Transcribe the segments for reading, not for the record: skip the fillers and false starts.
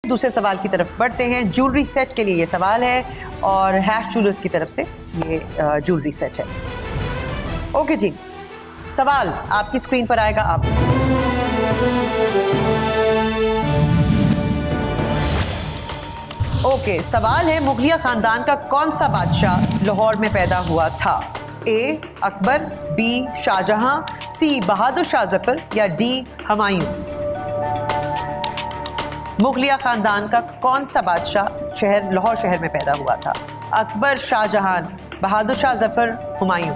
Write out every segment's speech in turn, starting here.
दूसरे सवाल की तरफ बढ़ते हैं। ज्वेलरी सेट के लिए ये सवाल है और हैश ज्वेलर्स की तरफ से ये ज्वेलरी सेट है। ओके जी, सवाल आपकी स्क्रीन पर आएगा। आप ओके, सवाल है मुगलिया खानदान का कौन सा बादशाह लाहौर में पैदा हुआ था? A Akbar, B Shahjahan, C Bahadur Shah Zafar या डी हुमायूं। मुगलिया खानदान का कौन सा बादशाह लाहौर शहर में पैदा हुआ था? अकबर, शाहजहां, बहादुर शाह जफर, हुमायूं।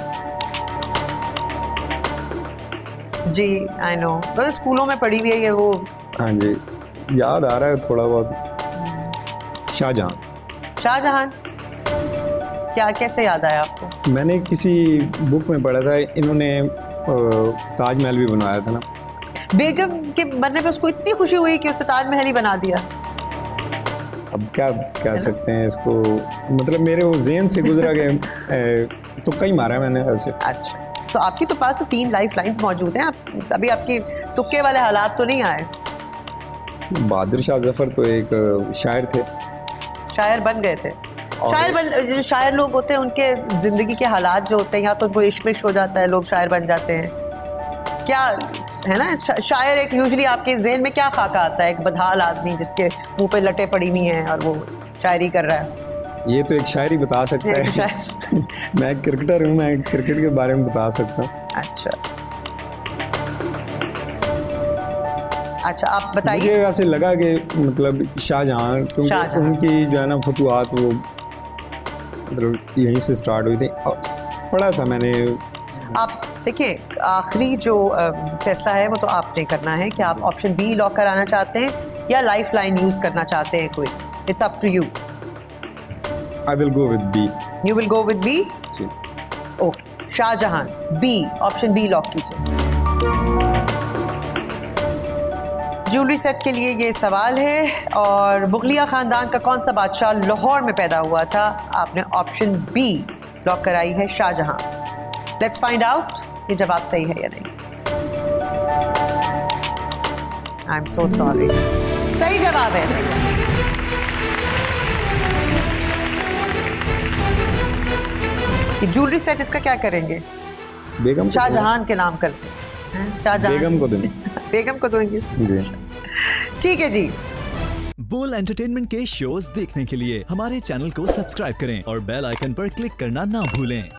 जी आई नो, बस स्कूलों में पढ़ी हुई है ये वो। हाँ जी, याद आ रहा है थोड़ा बहुत। शाहजहां। शाहजहां, क्या कैसे याद आया आपको? मैंने किसी बुक में पढ़ा था, इन्होंने ताजमहल भी बनवाया था ना। बेगम के बनने पे उसको इतनी खुशी हुई कि उसने ताजमहल ही बना दिया। अब क्या कह सकते हैं इसको, मतलब मेरे वो ज़हन से गुजरा के तुक्का ही मारा मैंने वैसे। अच्छा, तो आपकी तो पास 3 लाइफ लाइन्स मौजूद हैं। आप अभी आपके तुक्के वाले हालात तो नहीं आए? बहादुर शाह जफर तो एक शायर थे, शायर बन गए थे। जो शायर लोग होते हैं उनके ज़िंदगी के हालात जो होते हैं, या तो उनको इश्क हो जाता है, लोग शायर बन जाते हैं, क्या है ना। शायर एक यूजुअली आपके ज़हन में क्या खाका आता है? एक बदहाल आदमी जिसके मुंह पे लटें पड़ी हुई हैं और वो शायरी कर रहा है। ये तो एक शायरी बता सकता है। मैं क्रिकेटर हूँ, मैं क्रिकेट के बारे में बता सकता हूँ। अच्छा, आप बताइए। मुझे वैसे लगा कि मतलब शाहजहां, क्योंकि उनकी जो है ना फतुहात वो मतलब यहीं से स्टार्ट हुई थी, पढ़ा था मैंने। आप देखिए, आखिरी जो फैसला है वो तो आपने करना है कि आप ऑप्शन बी लॉक कराना चाहते हैं या लाइफ लाइन यूज़ करना चाहते हैं कोई। It's up to you. I will go with B. You will go with B? जी। Okay, Shahjahan, B, option B lock कीजिए। ज्वेलरी सेट के लिए ये सवाल है और मुगलिया खानदान का कौन सा बादशाह लाहौर में पैदा हुआ था? आपने ऑप्शन बी लॉक कराई है, शाहजहां। लेट्स फाइंड आउट ये जवाब सही है या नहीं। आई एम सो सॉरी, सही जवाब है, सही जवाब। ज्वेलरी सेट इसका क्या करेंगे? बेगम, शाहजहां के नाम करते हैं। शाहजहां बेगम को देंगे। बेगम को देंगे जी। ठीक है जी। बोल एंटरटेनमेंट के शोज देखने के लिए हमारे चैनल को सब्सक्राइब करें और बेल आइकन पर क्लिक करना ना भूलें।